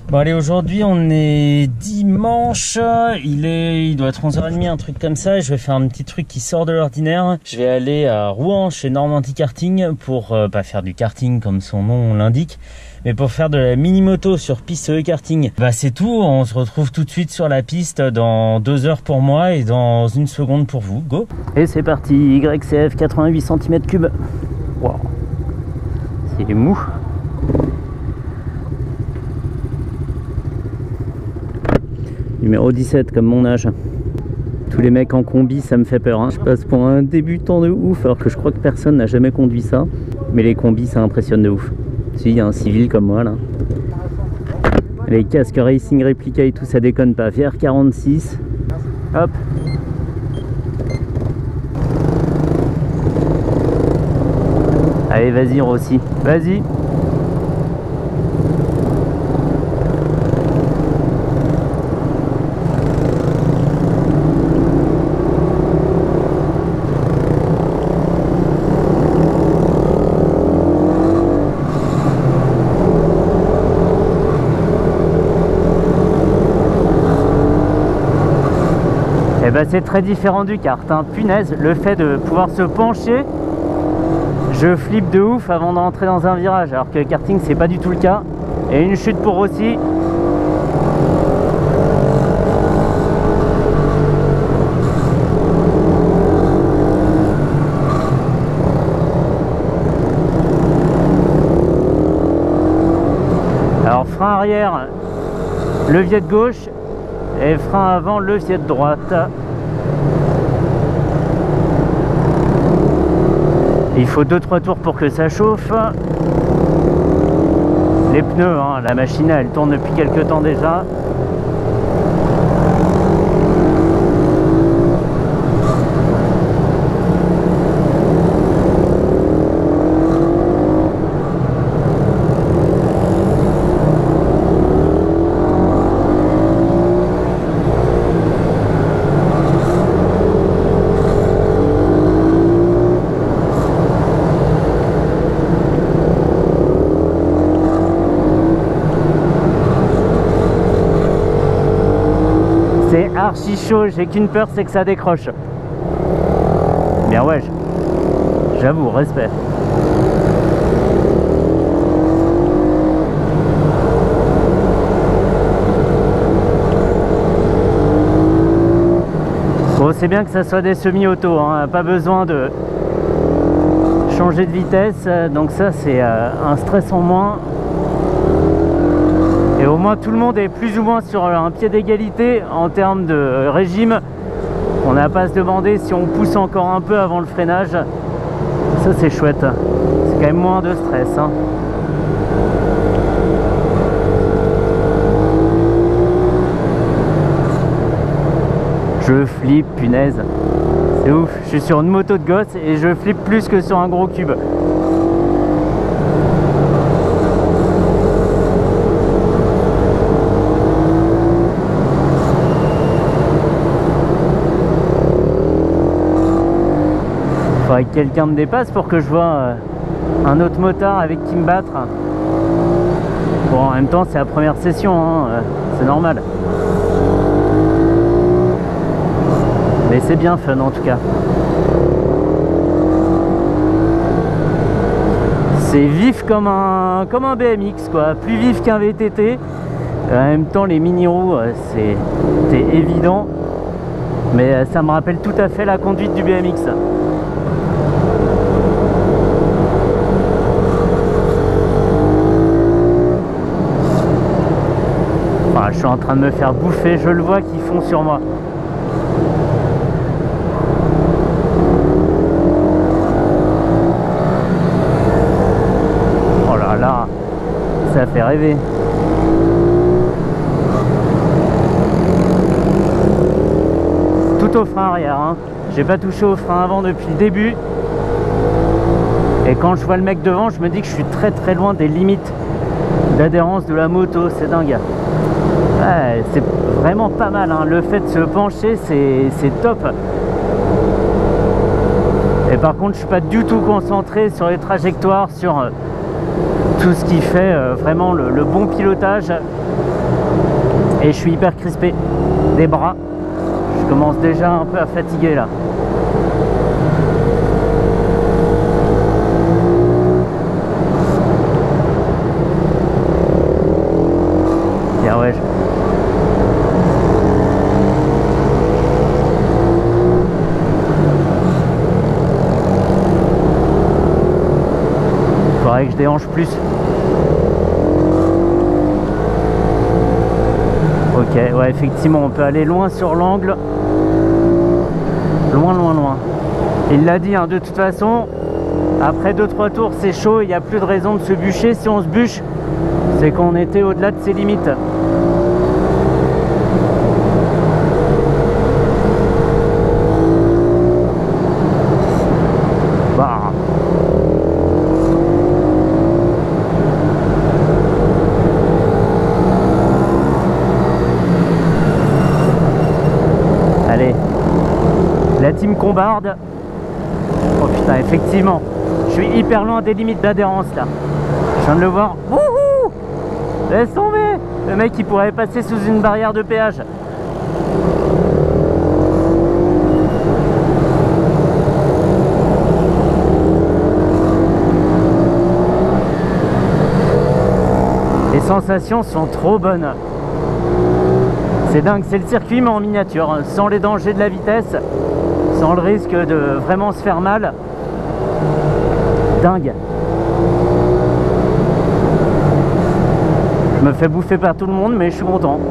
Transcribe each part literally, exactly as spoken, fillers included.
Bon allez, aujourd'hui on est dimanche, il est, il doit être onze heures trente, un truc comme ça, et je vais faire un petit truc qui sort de l'ordinaire. Je vais aller à Rouen chez Normandie Karting pour euh, pas faire du karting comme son nom l'indique, mais pour faire de la mini-moto sur piste e-karting. Bah c'est tout, on se retrouve tout de suite sur la piste dans deux heures pour moi et dans une seconde pour vous. Go! Et c'est parti, Y C F quatre-vingt-huit centimètres cubes. Wow. C'est mou. Numéro dix-sept comme mon âge. Tous les mecs en combi ça me fait peur hein. Je passe pour un débutant de ouf alors que je crois que personne n'a jamais conduit ça. Mais les combis ça impressionne de ouf. Si, il y a un civil comme moi là. Les casques Racing Replica et tout ça déconne pas. V R quarante-six. Hop. Allez vas-y Rossi. Vas-y. Eh ben, c'est très différent du kart, hein. Punaise, le fait de pouvoir se pencher, je flippe de ouf avant d'entrer dans un virage, alors que le karting c'est pas du tout le cas. Et une chute pour Rossi. Alors frein arrière, levier de gauche. Et frein avant, levier de droite. Il faut deux trois tours pour que ça chauffe. Les pneus, hein, la machine elle tourne depuis quelques temps déjà. C'est archi chaud, j'ai qu'une peur, c'est que ça décroche. Bien ouais, j'avoue, respect. Bon, c'est bien que ça soit des semi-auto, hein, pas besoin de changer de vitesse, donc ça c'est euh, un stress en moins. Et au moins tout le monde est plus ou moins sur un pied d'égalité en termes de régime. On n'a pas à se demander si on pousse encore un peu avant le freinage. Ça c'est chouette. C'est quand même moins de stress, hein. Je flippe, punaise. C'est ouf. Je suis sur une moto de gosse et je flippe plus que sur un gros cube. Faudrait que quelqu'un me dépasse pour que je vois euh, un autre motard avec qui me battre. Bon, en même temps c'est la première session, hein, euh, c'est normal. Mais c'est bien fun en tout cas. C'est vif comme un, comme un B M X quoi, plus vif qu'un V T T. En même temps les mini-roues euh, c'est évident. Mais euh, ça me rappelle tout à fait la conduite du B M X. Je suis en train de me faire bouffer, je le vois qu'ils font sur moi. Oh là là, ça fait rêver. Tout au frein arrière, hein. J'ai pas touché au frein avant depuis le début. Et quand je vois le mec devant, je me dis que je suis très très loin des limites d'adhérence de la moto, c'est dingue. Ouais, c'est vraiment pas mal, hein. Le fait de se pencher, c'est top. Et par contre, je suis pas du tout concentré sur les trajectoires, sur euh, tout ce qui fait euh, vraiment le, le bon pilotage. Et je suis hyper crispé des bras. Je commence déjà un peu à fatiguer là. Bien ouais. Je... Faudrait que je déhanche plus. Ok, ouais, effectivement, on peut aller loin sur l'angle. Loin, loin, loin. Il l'a dit, hein, de toute façon, après deux trois tours, c'est chaud, il n'y a plus de raison de se bûcher. Si on se bûche, c'est qu'on était au-delà de ses limites. Bah. Allez, la team Combarde. Oh putain, effectivement, je suis hyper loin des limites d'adhérence là. Je viens de le voir. Wouhou! Laisse tomber! Le mec il pourrait passer sous une barrière de péage. Les sensations sont trop bonnes. C'est dingue, c'est le circuit mais en miniature, hein, sans les dangers de la vitesse, sans le risque de vraiment se faire mal. Dingue. Je me fais bouffer par tout le monde mais je suis content.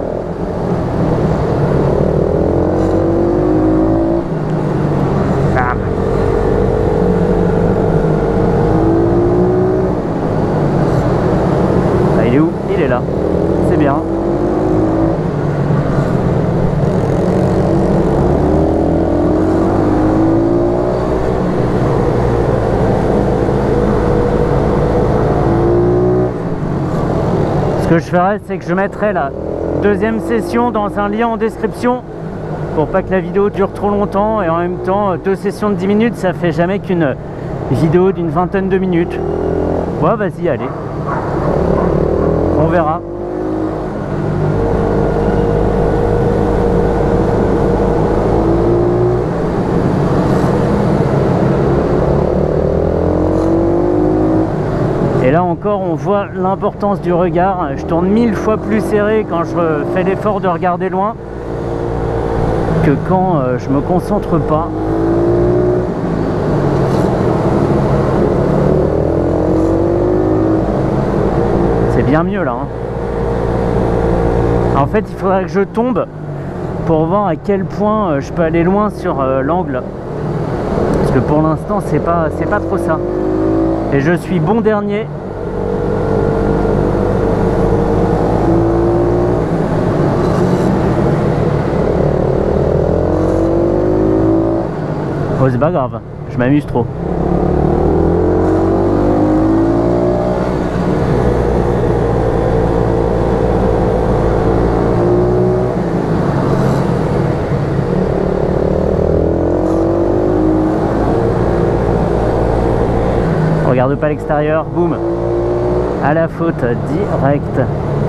Ah. Ah, il est où? Il est là. C'est bien. Ce que je ferai, c'est que je mettrai la deuxième session dans un lien en description pour pas que la vidéo dure trop longtemps, et en même temps deux sessions de dix minutes ça fait jamais qu'une vidéo d'une vingtaine de minutes. Ouais, vas-y, allez, on verra. Et là encore, on voit l'importance du regard. Je tourne mille fois plus serré quand je fais l'effort de regarder loin que quand euh, je me concentre pas. C'est bien mieux là. Hein. En fait, il faudrait que je tombe pour voir à quel point euh, je peux aller loin sur euh, l'angle. Parce que pour l'instant, c'est pas, c'est pas trop ça. Et je suis bon dernier. Oh, c'est pas grave, je m'amuse trop. Regarde pas l'extérieur, boum, à la faute direct.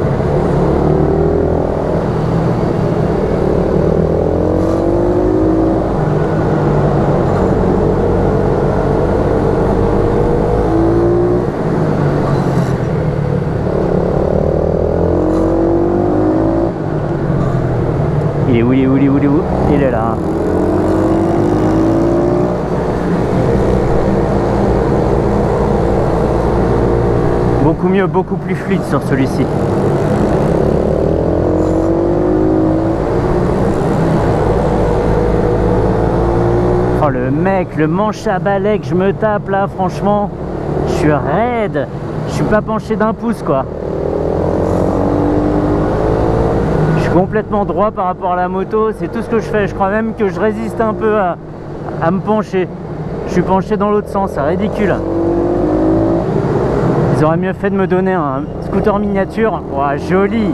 Il est où, il est où, il est où, il est où? Il est là. Beaucoup mieux, beaucoup plus fluide sur celui-ci. Oh le mec, le manche à balai que je me tape là, franchement, je suis raide. Je suis pas penché d'un pouce quoi. Je suis complètement droit par rapport à la moto, c'est tout ce que je fais. Je crois même que je résiste un peu à, à me pencher. Je suis penché dans l'autre sens, c'est ridicule. Ils auraient mieux fait de me donner un scooter miniature. Ouah, joli.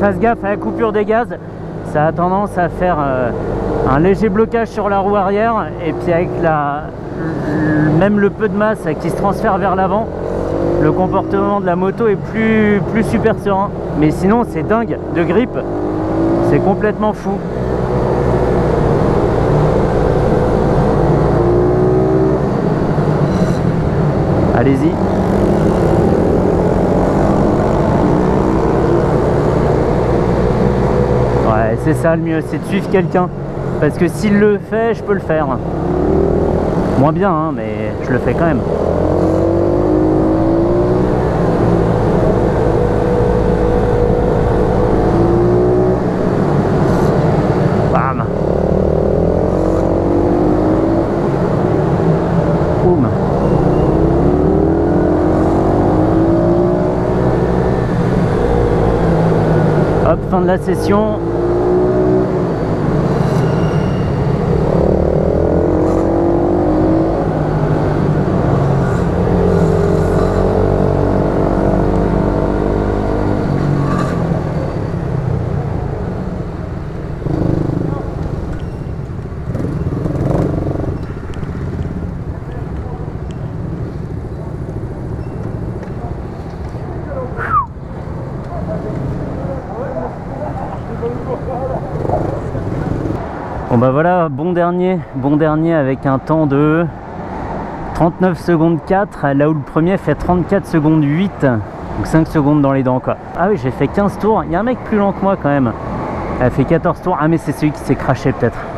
fasse gaffe à la coupure des gaz. Ça a tendance à faire euh, un léger blocage sur la roue arrière, et puis avec la, même le peu de masse qui se transfère vers l'avant, le comportement de la moto est plus, plus super serein. Mais sinon c'est dingue de grip, c'est complètement fou. Allez-y. Ouais, c'est ça le mieux, c'est de suivre quelqu'un. Parce que s'il le fait, je peux le faire. Moins bien, hein, mais je le fais quand même. Bam. Boum. Hop, fin de la session. Bon bah voilà, bon dernier, bon dernier avec un temps de trente-neuf secondes quatre, là où le premier fait trente-quatre secondes huit, donc cinq secondes dans les dents quoi. Ah oui, j'ai fait quinze tours, il y a un mec plus lent que moi quand même, elle a fait quatorze tours, ah mais c'est celui qui s'est craché peut-être.